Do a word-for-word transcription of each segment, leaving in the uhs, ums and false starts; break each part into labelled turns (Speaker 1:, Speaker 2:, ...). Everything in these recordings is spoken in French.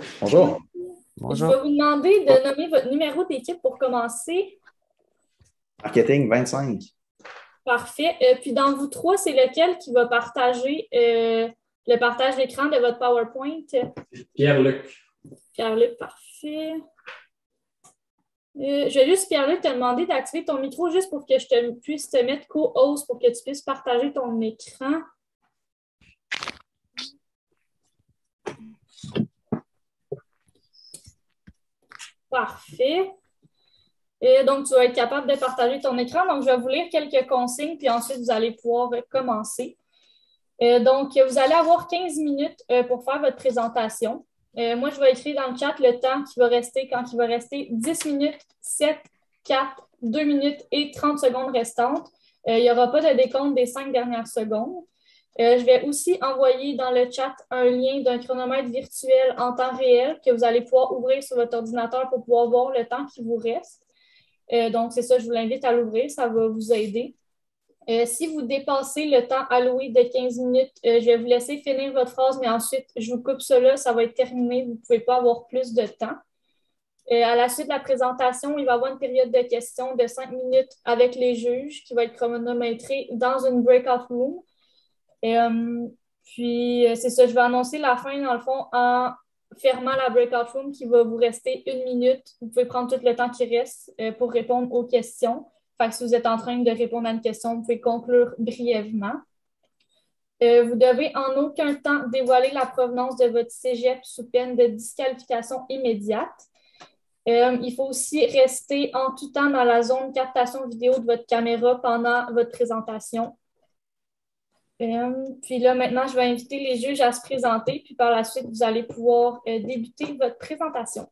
Speaker 1: Bonjour.
Speaker 2: Je
Speaker 3: Bonjour.
Speaker 2: vais vous demander de nommer votre numéro d'équipe pour commencer.
Speaker 1: Marketing vingt-cinq.
Speaker 2: Parfait. Euh, puis dans vous trois, c'est lequel qui va partager euh, le partage d'écran de votre PowerPoint?
Speaker 4: Pierre-Luc.
Speaker 2: Pierre-Luc, parfait. Euh, je vais juste, Pierre-Luc, te demander d'activer ton micro juste pour que je te, puisse te mettre co-host pour que tu puisses partager ton écran. Parfait. Et donc, tu vas être capable de partager ton écran. Donc, je vais vous lire quelques consignes, puis ensuite, vous allez pouvoir commencer. Euh, donc, vous allez avoir quinze minutes euh, pour faire votre présentation. Euh, moi, je vais écrire dans le chat le temps qui va rester quand il va rester dix minutes, sept, quatre, deux minutes et trente secondes restantes. Euh, il n'y aura pas de décompte des cinq dernières secondes. Euh, je vais aussi envoyer dans le chat un lien d'un chronomètre virtuel en temps réel que vous allez pouvoir ouvrir sur votre ordinateur pour pouvoir voir le temps qui vous reste. Euh, donc, c'est ça, je vous l'invite à l'ouvrir, ça va vous aider. Euh, si vous dépassez le temps alloué de quinze minutes, euh, je vais vous laisser finir votre phrase, mais ensuite, je vous coupe cela, ça va être terminé, vous ne pouvez pas avoir plus de temps. Euh, à la suite de la présentation, il va y avoir une période de questions de cinq minutes avec les juges qui va être chronométrée dans une breakout room. Euh, puis, euh, c'est ça, je vais annoncer la fin, dans le fond, en fermant la breakout room qui va vous rester une minute. Vous pouvez prendre tout le temps qui reste euh, pour répondre aux questions. Fait que si vous êtes en train de répondre à une question, vous pouvez conclure brièvement. Euh, vous devez en aucun temps dévoiler la provenance de votre cégep sous peine de disqualification immédiate. Euh, il faut aussi rester en tout temps dans la zone captation vidéo de votre caméra pendant votre présentation. Euh, puis là, maintenant, je vais inviter les juges à se présenter, puis par la suite, vous allez pouvoir euh, débuter votre présentation.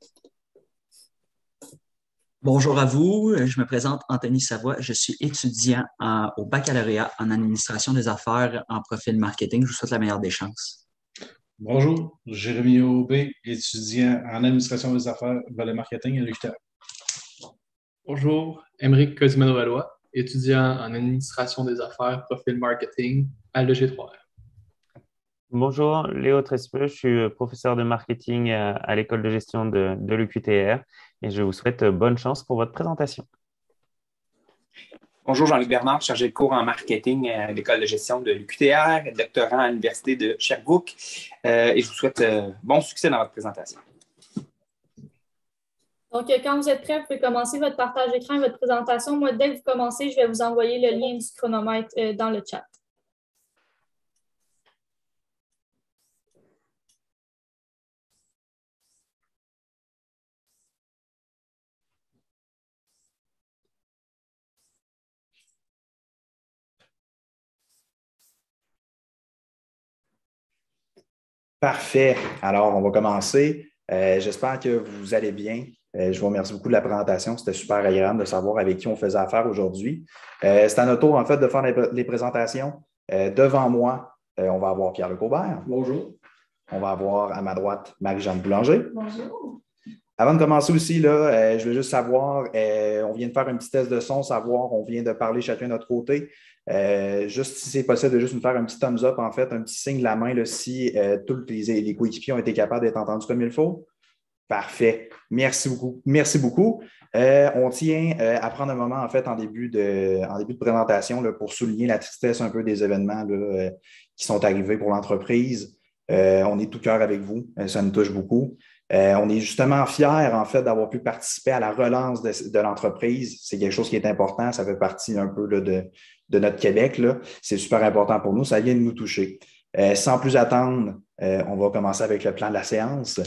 Speaker 3: Bonjour à vous, je me présente Anthony Savoie, je suis étudiant en- au baccalauréat en administration des affaires en profil marketing. Je vous souhaite la meilleure des chances.
Speaker 4: Bonjour, Jérémy Aubé, étudiant en administration des affaires, volet marketing à l'U Q T R.
Speaker 5: Bonjour, Émeric Cosmano-Valois, étudiant en administration des affaires, profil marketing à l'E G trois R.
Speaker 6: Bonjour, Léo Trespeux, je suis professeur de marketing à, à l'école de gestion de, de l'U Q T R et je vous souhaite bonne chance pour votre présentation.
Speaker 7: Bonjour, Jean-Luc Bernard, chargé de cours en marketing à l'école de gestion de l'U Q T R, doctorant à l'Université de Sherbrooke, euh, et je vous souhaite euh, bon succès dans votre présentation.
Speaker 2: Donc, euh, quand vous êtes prêts, vous pouvez commencer votre partage d'écran et votre présentation. Moi, dès que vous commencez, je vais vous envoyer le lien du chronomètre euh, dans le chat.
Speaker 1: Parfait. Alors, on va commencer. Euh, j'espère que vous allez bien. Euh, je vous remercie beaucoup de la présentation. C'était super agréable de savoir avec qui on faisait affaire aujourd'hui. Euh, c'est à notre tour, en fait, de faire les, les présentations. Euh, devant moi, euh, on va avoir Pierre-Luc Aubert.
Speaker 4: Bonjour.
Speaker 1: On va avoir à ma droite Marie-Jeanne Boulanger.
Speaker 2: Bonjour.
Speaker 1: Avant de commencer aussi, là, euh, je veux juste savoir, euh, on vient de faire un petit test de son, savoir, on vient de parler chacun de notre côté. Euh, juste si c'est possible de juste nous faire un petit thumbs up, en fait, un petit signe de la main là, si euh, tous les, les coéquipiers ont été capables d'être entendus comme il faut. Parfait. Merci beaucoup. Merci beaucoup. Euh, on tient euh, à prendre un moment, en fait, en début de, en début de présentation là, pour souligner la tristesse un peu des événements là, euh, qui sont arrivés pour l'entreprise. Euh, on est tout cœur avec vous. Euh, ça nous touche beaucoup. Euh, on est justement fiers, en fait, d'avoir pu participer à la relance de, de l'entreprise. C'est quelque chose qui est important. Ça fait partie un peu là, de, de notre Québec. Là. C'est super important pour nous. Ça vient de nous toucher. Euh, sans plus attendre, euh, on va commencer avec le plan de la séance.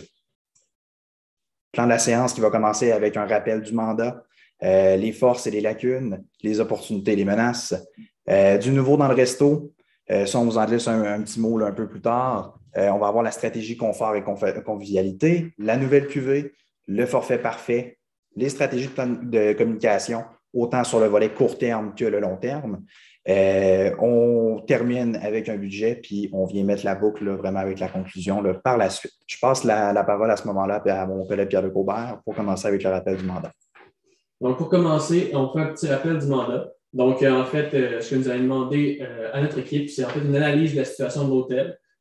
Speaker 1: Plan de la séance qui va commencer avec un rappel du mandat, euh, les forces et les lacunes, les opportunités et les menaces. Euh, du nouveau dans le resto, euh, ça, on vous en laisse un, un petit mot là, un peu plus tard. Euh, on va avoir la stratégie confort et convivialité, la nouvelle Q V, le forfait parfait, les stratégies de, plan de communication, autant sur le volet court terme que le long terme. Euh, on termine avec un budget, puis on vient mettre la boucle là, vraiment avec la conclusion là, par la suite. Je passe la, la parole à ce moment-là à mon collègue Pierre-Luc Aubert pour commencer avec le rappel du mandat.
Speaker 5: Donc, pour commencer, on fait un petit rappel du mandat. Donc, euh, en fait, euh, ce que nous avons demandé euh, à notre équipe, c'est en fait une analyse de la situation de l'hôtel.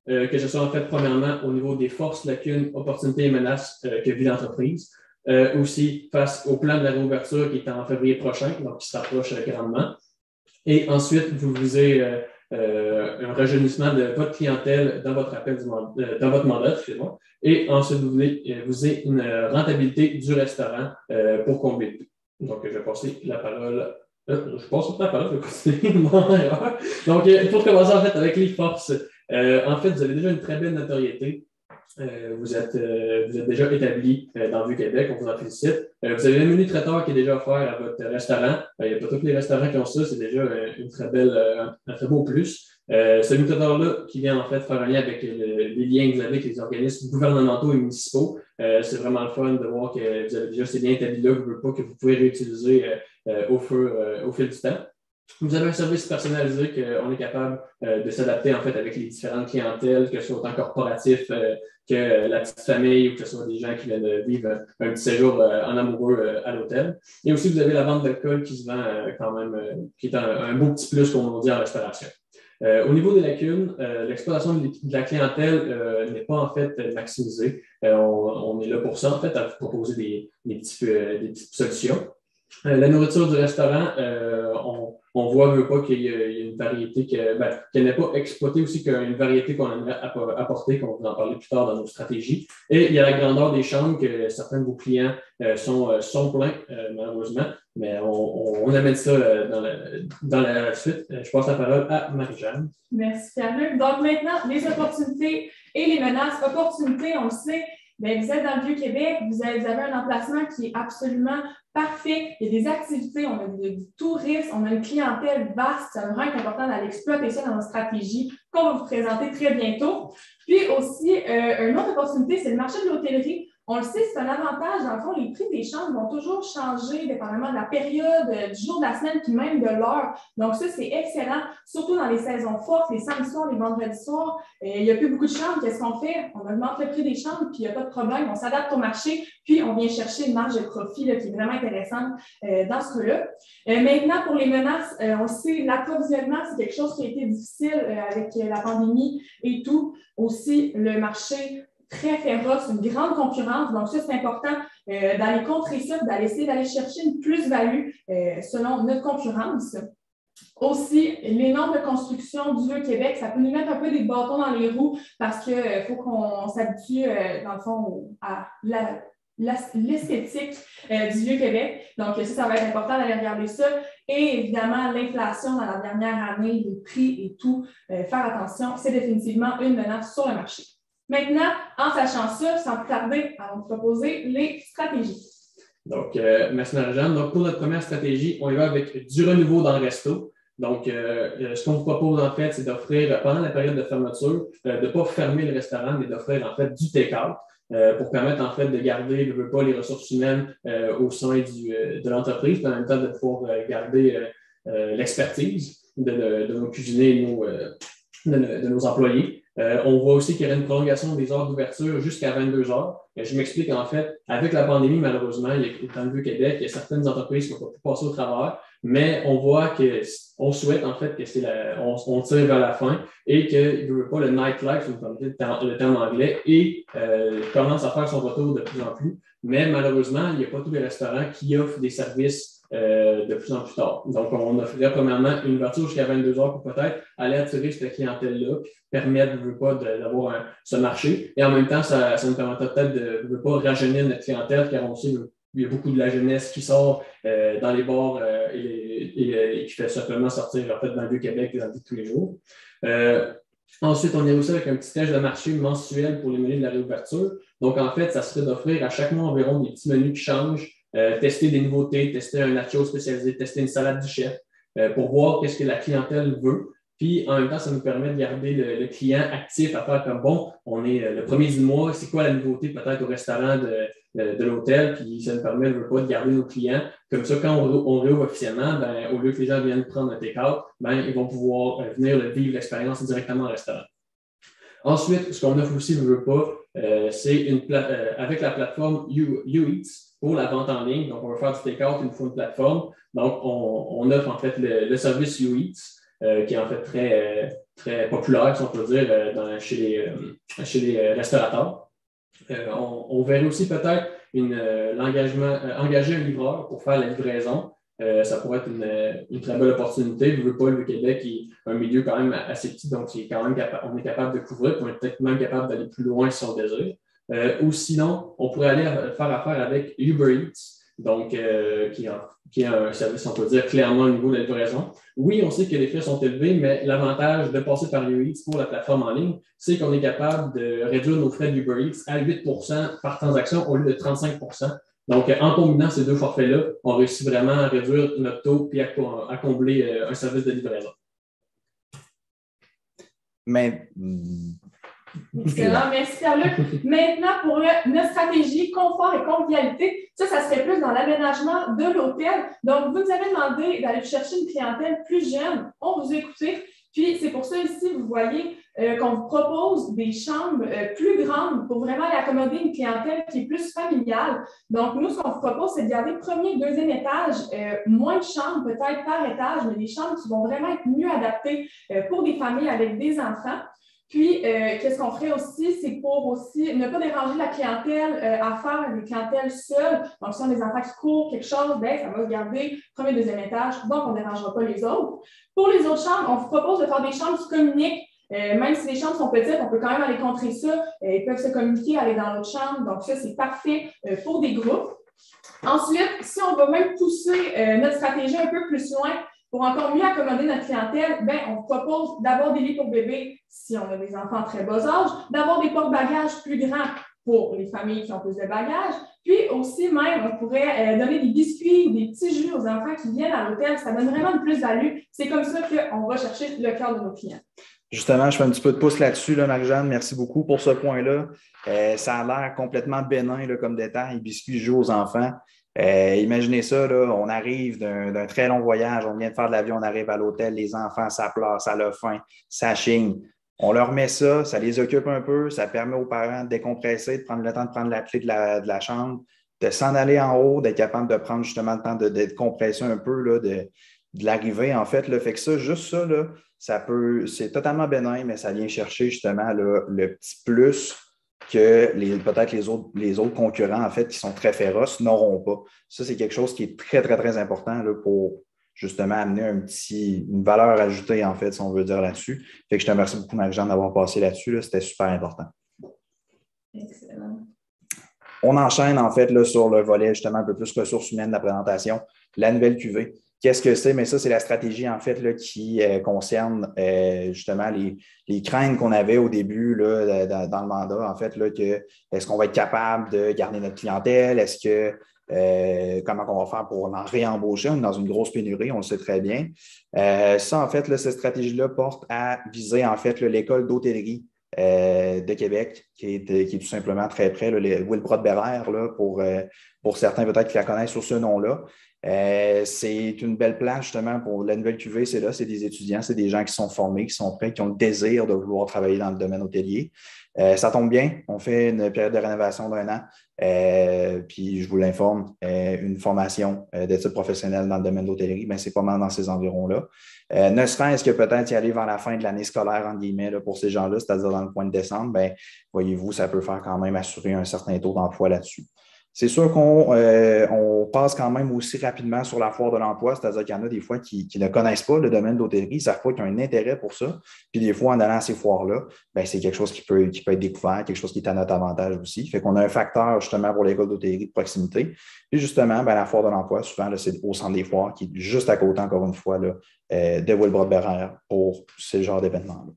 Speaker 5: euh, que ce soit en fait premièrement au niveau des forces, lacunes, opportunités et menaces euh, que vit l'entreprise. Euh, aussi face au plan de la réouverture qui est en février prochain, donc qui se rapproche euh, grandement. Et ensuite, vous visez euh, euh, un rajeunissement de votre clientèle dans votre appel du mandat, euh, dans votre mandat, excusez-moi. Et ensuite, vous voulez euh, vous avez une rentabilité du restaurant euh, pour combler tout. Donc, je vais passer la parole. Euh, je passe la parole, je vais continuer mon erreur. Donc, euh, pour commencer en fait avec les forces, euh, en fait, vous avez déjà une très belle notoriété. Euh, vous, êtes, euh, vous êtes déjà établi euh, dans Vieux-Québec, on vous en félicite. Euh, vous avez un menu traiteur qui est déjà offert à votre restaurant. Euh, il n'y a pas tous les restaurants qui ont ça, c'est déjà euh, une très belle, euh, un très beau plus. Euh, ce menu traiteur-là qui vient en fait faire un lien avec le, les liens que vous avez avec les organismes gouvernementaux et municipaux. Euh, c'est vraiment le fun de voir que vous avez déjà ces liens établis-là, vous ne voulez pas que vous pouvez réutiliser euh, euh, au, feu, euh, au fil du temps. Vous avez un service personnalisé qu'on est capable euh, de s'adapter en fait avec les différentes clientèles, que ce soit autant corporatif euh, que la petite famille ou que ce soit des gens qui viennent vivre un, un petit séjour euh, en amoureux euh, à l'hôtel. Et aussi, vous avez la vente d'alcool qui se vend euh, quand même, euh, qui est un, un beau petit plus, comme on dit, en restauration. Euh, au niveau des lacunes, euh, l'exploitation de, de la clientèle euh, n'est pas en fait maximisée. Euh, on, on est là pour ça, en fait, à vous proposer des, des, petits, euh, des petites solutions. Euh, la nourriture du restaurant, euh, on, on voit veut pas qu'il y, y a une variété que, ben, qu'elle n'est pas exploitée aussi, qu'il y a une variété qu'on aimerait apporter, qu'on va en parler plus tard dans nos stratégies. Et il y a la grandeur des chambres que certains de vos clients euh, sont, sont pleins, euh, malheureusement, mais on, on, on amène ça euh, dans, la, dans la suite. Je passe la parole à Marie-Jeanne.
Speaker 2: Merci, Pierre-Luc. Donc maintenant, les opportunités et les menaces. Opportunités, on le sait, bien, vous êtes dans le Vieux-Québec, vous avez, vous avez un emplacement qui est absolument parfait. Il y a des activités, on a du, du tourisme, on a une clientèle vaste. C'est vraiment important d'aller exploiter ça dans notre stratégie qu'on va vous présenter très bientôt. Puis aussi, euh, une autre opportunité, c'est le marché de l'hôtellerie. On le sait, c'est un avantage. Dans le fond, les prix des chambres vont toujours changer dépendamment de la période, du jour de la semaine, puis même de l'heure. Donc ça, c'est excellent, surtout dans les saisons fortes, les samedis soirs, les vendredis soirs. Euh, il n'y a plus beaucoup de chambres. Qu'est-ce qu'on fait? On augmente le prix des chambres, puis il n'y a pas de problème. On s'adapte au marché, puis on vient chercher une marge de profit là, qui est vraiment intéressante euh, dans ce cas-là. Euh, maintenant, pour les menaces, euh, on le sait, l'approvisionnement, c'est quelque chose qui a été difficile euh, avec la pandémie et tout. Aussi, le marché très féroce, une grande concurrence. Donc, ça, c'est important euh, d'aller contrer ça, d'aller essayer d'aller chercher une plus-value euh, selon notre concurrence. Aussi, les normes de construction du Vieux-Québec, ça peut nous mettre un peu des bâtons dans les roues parce qu'il euh, faut qu'on s'habitue, euh, dans le fond, à la, la, l'esthétique euh, du Vieux-Québec. Donc, ça, ça va être important d'aller regarder ça. Et évidemment, l'inflation dans la dernière année, les prix et tout, euh, faire attention, c'est définitivement une menace sur le marché. Maintenant, en sachant ça, sans plus tarder, allons vous proposer les stratégies.
Speaker 5: Donc, euh, merci Marie-Jeanne. Donc, pour notre première stratégie, on y va avec du renouveau dans le resto. Donc, euh, ce qu'on vous propose en fait, c'est d'offrir, pendant la période de fermeture, euh, de ne pas fermer le restaurant, mais d'offrir en fait du take-out euh, pour permettre en fait de garder, je veux pas, les ressources humaines euh, au sein du, euh, de l'entreprise, puis en même temps de pouvoir euh, garder euh, euh, l'expertise de, de, de nos cuisiniers et de nos, euh, de, de nos employés. Euh, on voit aussi qu'il y aurait une prolongation des heures d'ouverture jusqu'à vingt-deux heures. Et je m'explique en fait, avec la pandémie, malheureusement, il y a, dans le Vieux-Québec, il y a certaines entreprises qui ne vont pas passer au travers, mais on voit qu'on souhaite en fait que c'est la, on, on tire vers la fin et qu'il ne veut pas le nightlife, si vous me permettez le terme anglais, et euh, commence à faire son retour de plus en plus. Mais malheureusement, il n'y a pas tous les restaurants qui offrent des services Euh, de plus en plus tard. Donc, on offrirait premièrement une ouverture jusqu'à vingt-deux heures pour peut-être aller attirer cette clientèle-là, puis permettre, je veux pas, d'avoir un, ce marché. Et en même temps, ça, ça nous permettrait peut-être de, je veux pas, rajeunir notre clientèle, car on sait qu'il y a beaucoup de la jeunesse qui sort euh, dans les bars euh, et, et, et qui fait simplement sortir, en fait, dans le Vieux-Québec dans la vie de tous les jours. Euh, Ensuite, on est aussi avec un petit test de marché mensuel pour les menus de la réouverture. Donc, en fait, ça serait d'offrir à chaque mois environ des petits menus qui changent. Euh, tester des nouveautés, tester un nacho spécialisé, tester une salade du chef euh, pour voir qu'est-ce que la clientèle veut. Puis, en même temps, ça nous permet de garder le, le client actif à faire comme bon, on est euh, le premier du mois, c'est quoi la nouveauté peut-être au restaurant de, de, de l'hôtel, puis ça nous permet je veux pas, de garder nos clients. Comme ça, quand on, on réouvre officiellement, ben, au lieu que les gens viennent prendre un take-out, ben, ils vont pouvoir euh, venir vivre l'expérience directement au restaurant. Ensuite, ce qu'on offre aussi, je veux pas, euh, c'est une pla- euh, avec la plateforme YouEats pour la vente en ligne. Donc, on va faire du take-out une fois une plateforme. Donc, on, on offre en fait le, le service YouEats. euh, qui est en fait très, euh, très populaire, si on peut dire, euh, dans, chez, les, euh, chez les restaurateurs. Euh, on, on verrait aussi peut-être une, euh, l'engagement, euh, engager un livreur pour faire la livraison. Euh, ça pourrait être une, une très belle opportunité. Je veux pas, le Québec est un milieu quand même assez petit, donc c'est quand même capa- on est capable de couvrir, puis on est peut-être même capable d'aller plus loin si on désire. Euh, ou sinon, on pourrait aller faire affaire avec Uber Eats, donc euh, qui, a, qui a un service, on peut dire, clairement au niveau de la livraison. Oui, on sait que les frais sont élevés, mais l'avantage de passer par Uber Eats pour la plateforme en ligne, c'est qu'on est capable de réduire nos frais d'Uber Eats à huit pour cent par transaction au lieu de trente-cinq pour cent. Donc, en combinant ces deux forfaits-là, on réussit vraiment à réduire notre taux et à, à combler un service de livraison.
Speaker 1: Mais
Speaker 8: excellent, merci Pierre-Luc. Maintenant, pour le, notre stratégie confort et convivialité, ça, ça serait plus dans l'aménagement de l'hôtel. Donc, vous nous avez demandé d'aller chercher une clientèle plus jeune. On vous a écouté. Puis, c'est pour ça ici, vous voyez euh, qu'on vous propose des chambres euh, plus grandes pour vraiment aller accommoder une clientèle qui est plus familiale. Donc, nous, ce qu'on vous propose, c'est de garder premier et deuxième étage, euh, moins de chambres peut-être par étage, mais des chambres qui vont vraiment être mieux adaptées euh, pour des familles avec des enfants. Puis, euh, qu'est-ce qu'on ferait aussi, c'est pour aussi ne pas déranger la clientèle euh, à faire des clientèles seules. Donc, si on a des enfants qui courent quelque chose, bien, ça va se garder premier, deuxième étage, donc on ne dérangera pas les autres. Pour les autres chambres, on vous propose de faire des chambres qui communiquent. Euh, même si les chambres sont petites, on peut quand même aller contrer ça. Euh, ils peuvent se communiquer, aller dans l'autre chambre. Donc, ça, c'est parfait euh, pour des groupes. Ensuite, si on va même pousser euh, notre stratégie un peu plus loin, pour encore mieux accommoder notre clientèle, ben, on propose d'avoir des lits pour bébés si on a des enfants en très bas âge, d'avoir des porte-bagages plus grands pour les familles qui ont plus de bagages, puis aussi même, on pourrait euh, donner des biscuits ou des petits jus aux enfants qui viennent à l'hôtel. Ça donne vraiment une plus-value. C'est comme ça qu'on va chercher le cœur de nos clients.
Speaker 1: Justement, je fais un petit peu de pouce là-dessus, là, Marie-Jeanne. Merci beaucoup pour ce point-là. Euh, ça a l'air complètement bénin là, comme détail, biscuits, jus aux enfants. Euh, imaginez ça, là, on arrive d'un, d'un très long voyage, on vient de faire de l'avion, on arrive à l'hôtel, les enfants, ça pleure, ça a faim, ça chigne. On leur met ça, ça les occupe un peu, ça permet aux parents de décompresser, de prendre le temps de prendre la clé de la, de la chambre, de s'en aller en haut, d'être capable de prendre justement le temps de, de compresser un peu, là, de, de l'arrivée, en fait. Là. Fait que ça, juste ça, là, ça peut, c'est totalement bénin, mais ça vient chercher justement là, le petit plus que les, peut-être les autres, les autres concurrents, en fait, qui sont très féroces, n'auront pas. Ça, c'est quelque chose qui est très, très, très important là, pour justement amener un petit, une valeur ajoutée, en fait, si on veut dire là-dessus. Fait que je te remercie beaucoup, Marie-Jeanne, d'avoir passé là-dessus. Là. C'était super important.
Speaker 8: Excellent.
Speaker 1: On enchaîne, en fait, là, sur le volet, justement, un peu plus ressources humaines de la présentation. La nouvelle Q V. Qu'est-ce que c'est? Mais ça, c'est la stratégie, en fait, là, qui euh, concerne euh, justement les, les craintes qu'on avait au début là, dans, dans le mandat, en fait, là, que est-ce qu'on va être capable de garder notre clientèle? Est-ce que euh, comment on va faire pour en réembaucher? On est dans une grosse pénurie, on le sait très bien. Euh, ça, en fait, là, cette stratégie-là porte à viser, en fait, là, l'école d'hôtellerie euh, de Québec, qui est, qui est tout simplement très près, là, les Wilbrod-Belair, là, pour, euh, pour certains peut-être qui la connaissent sur ce nom-là. Euh, c'est une belle place justement pour la nouvelle Q V, c'est là, c'est des étudiants, c'est des gens qui sont formés, qui sont prêts, qui ont le désir de vouloir travailler dans le domaine hôtelier. Euh, ça tombe bien, on fait une période de rénovation d'un an, euh, puis je vous l'informe, euh, une formation euh, d'études professionnelles dans le domaine de l'hôtellerie, bien, c'est pas mal dans ces environs-là. Euh, ne serait-ce que peut-être y aller vers la fin de l'année scolaire, entre guillemets, là, pour ces gens-là, c'est-à-dire dans le mois de décembre, bien, voyez-vous, ça peut faire quand même assurer un certain taux d'emploi là-dessus. C'est sûr qu'on euh, on passe quand même aussi rapidement sur la foire de l'emploi, c'est-à-dire qu'il y en a des fois qui, qui ne connaissent pas le domaine de l'hôtellerie, ils ne savent pas qu'il y a un intérêt pour ça. Puis des fois, en allant à ces foires-là, ben, c'est quelque chose qui peut, qui peut être découvert, quelque chose qui est à notre avantage aussi. Fait qu'on a un facteur justement pour l'école d'hôtellerie de proximité. Puis justement, ben, la foire de l'emploi, souvent, là, c'est au centre des foires qui est juste à côté, encore une fois, là, euh, de Wilbrod-Belair pour ce genre d'événement-là.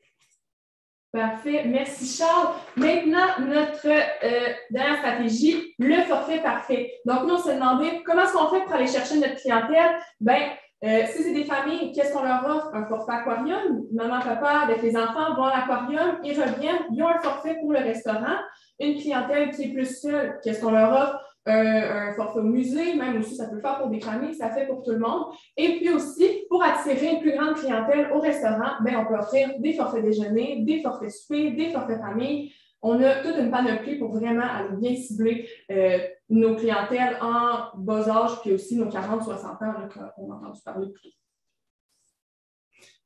Speaker 8: Parfait. Merci, Charles. Maintenant, notre euh, dernière stratégie, le forfait parfait. Donc, nous, on s'est demandé comment est-ce qu'on fait pour aller chercher notre clientèle? Bien, euh, si c'est des familles, qu'est-ce qu'on leur offre? Un forfait aquarium. Maman, papa, avec les enfants, vont à l'aquarium, ils reviennent, ils ont un forfait pour le restaurant. Une clientèle qui est plus seule, qu'est-ce qu'on leur offre? Un, un forfait au musée, même aussi, ça peut le faire pour des familles, ça fait pour tout le monde. Et puis aussi, pour attirer une plus grande clientèle au restaurant, bien, on peut offrir des forfaits déjeuner, des forfaits souper, des forfaits famille. On a toute une panoplie pour vraiment aller bien cibler euh, nos clientèles en bas âge, puis aussi nos quarante à soixante ans, là, qu'on a entendu parler plus tôt.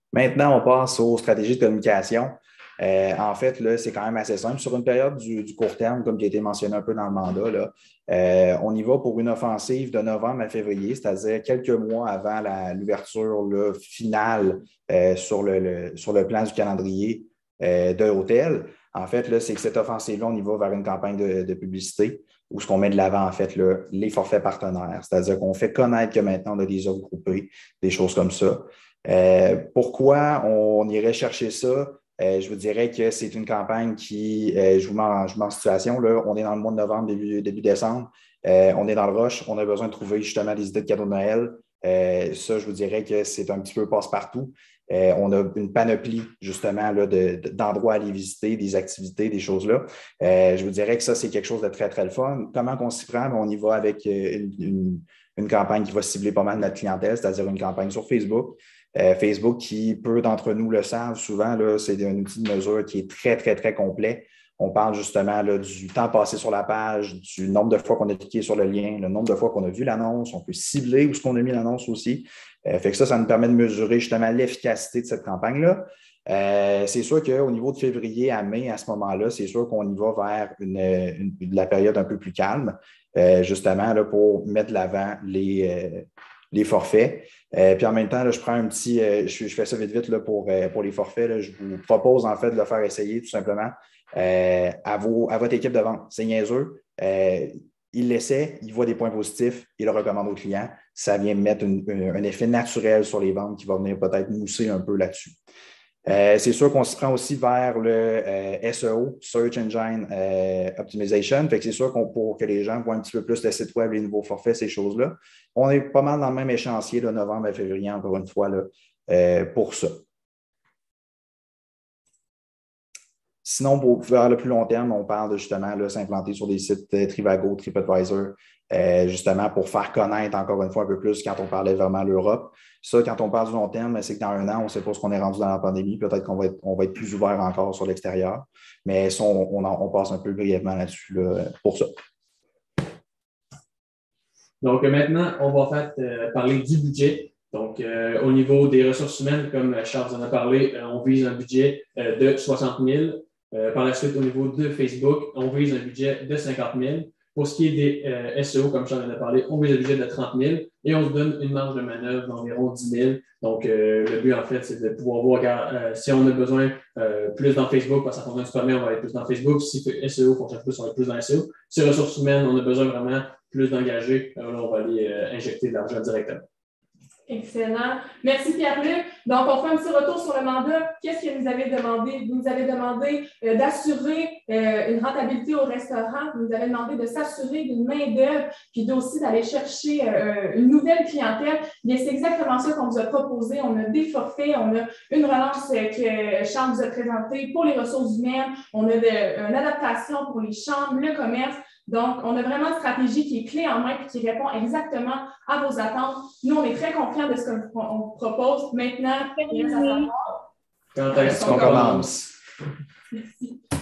Speaker 1: Maintenant, on passe aux stratégies de communication. Euh, en fait, là, c'est quand même assez simple. Sur une période du, du court terme, comme qui a été mentionné un peu dans le mandat, là, euh, on y va pour une offensive de novembre à février, c'est-à-dire quelques mois avant la, l'ouverture là, finale euh, sur, le, le, sur le plan du calendrier euh, de l'hôtel. En fait, là, c'est que cette offensive-là, on y va vers une campagne de, de publicité où ce qu'on met de l'avant, en fait, là, les forfaits partenaires, c'est-à-dire qu'on fait connaître que maintenant, on a des offres groupées, des choses comme ça. Euh, pourquoi on irait chercher ça? Euh, je vous dirais que c'est une campagne qui, euh, je vous mets en, je vous mets en situation, là, on est dans le mois de novembre, début, début décembre, euh, on est dans le rush, on a besoin de trouver justement des idées de cadeaux de Noël. Euh, ça, je vous dirais que c'est un petit peu passe-partout. Euh, on a une panoplie justement là, de, de, d'endroits à aller visiter, des activités, des choses-là. Euh, je vous dirais que ça, c'est quelque chose de très, très le fun. Comment on s'y prend? On y va avec une, une, une campagne qui va cibler pas mal notre clientèle, c'est-à-dire une campagne sur Facebook. Euh, Facebook, qui, peu d'entre nous le savent, souvent, là, c'est un outil de mesure qui est très, très, très complet. On parle justement là, du temps passé sur la page, du nombre de fois qu'on a cliqué sur le lien, le nombre de fois qu'on a vu l'annonce. On peut cibler où est-ce qu'on a mis l'annonce aussi. Euh, fait que ça, ça nous permet de mesurer justement l'efficacité de cette campagne-là. Euh, c'est sûr qu'au niveau de février à mai, à ce moment-là, c'est sûr qu'on y va vers une, une, une, la période un peu plus calme, euh, justement là, pour mettre de l'avant les... Euh, les forfaits. Euh, puis en même temps, là, je prends un petit, euh, je, je fais ça vite, vite là, pour, euh, pour les forfaits. Là, je vous propose en fait de le faire essayer tout simplement euh, à, vos, à votre équipe de vente. C'est niaiseux. Euh, il l'essaie, il voit des points positifs, il le recommande aux clients. Ça vient mettre une, une, un effet naturel sur les ventes qui va venir peut-être mousser un peu là-dessus. Euh, c'est sûr qu'on se prend aussi vers le euh, S E O, Search Engine euh, Optimization. Fait que c'est sûr qu'on pour que les gens voient un petit peu plus le site web, les nouveaux forfaits, ces choses-là. On est pas mal dans le même échéancier, de novembre à février, encore une fois, là, euh, pour ça. Sinon, pour vers le plus long terme, on parle de justement là, s'implanter sur des sites euh, Trivago, TripAdvisor, euh, justement pour faire connaître encore une fois un peu plus quand on parlait vraiment de l'Europe. Ça, quand on parle du long terme, c'est que dans un an, on ne sait pas ce qu'on est rendu dans la pandémie. Peut-être qu'on va être, on va être plus ouvert encore sur l'extérieur. Mais ça, on, on, on passe un peu brièvement là-dessus là, pour ça.
Speaker 5: Donc maintenant, on va faire euh, parler du budget. Donc, euh, au niveau des ressources humaines, comme Charles en a parlé, euh, on vise un budget euh, de soixante mille. Euh, par la suite, au niveau de Facebook, on vise un budget de cinquante mille. Pour ce qui est des euh, S E O, comme Charles en a parlé, on vise un budget de trente mille et on se donne une marge de manœuvre d'environ dix mille. Donc, euh, le but, en fait, c'est de pouvoir voir euh, si on a besoin euh, plus dans Facebook, parce que ça fonctionne super bien, on va aller plus dans Facebook. Si S E O fonctionne plus, on va aller plus dans S E O. Si ressources humaines, on a besoin vraiment plus d'engagés, alors là, on va aller euh, injecter de l'argent directement.
Speaker 8: Excellent. Merci Pierre-Luc. Donc, on fait un petit retour sur le mandat. Qu'est-ce que vous avez demandé? Vous nous avez demandé euh, d'assurer euh, une rentabilité au restaurant. Vous nous avez demandé de s'assurer d'une main-d'œuvre, puis aussi d'aller chercher euh, une nouvelle clientèle. Bien, c'est exactement ça qu'on vous a proposé. On a des forfaits, on a une relance euh, que Charles nous a présentée pour les ressources humaines. On a de, une adaptation pour les chambres, le commerce. Donc, on a vraiment une stratégie qui est clé en main et qui répond exactement à vos attentes. Nous, on est très confiants de ce qu'on propose. Maintenant, il reste à savoir.
Speaker 5: Quand est-ce
Speaker 1: qu'on commence?
Speaker 8: Merci.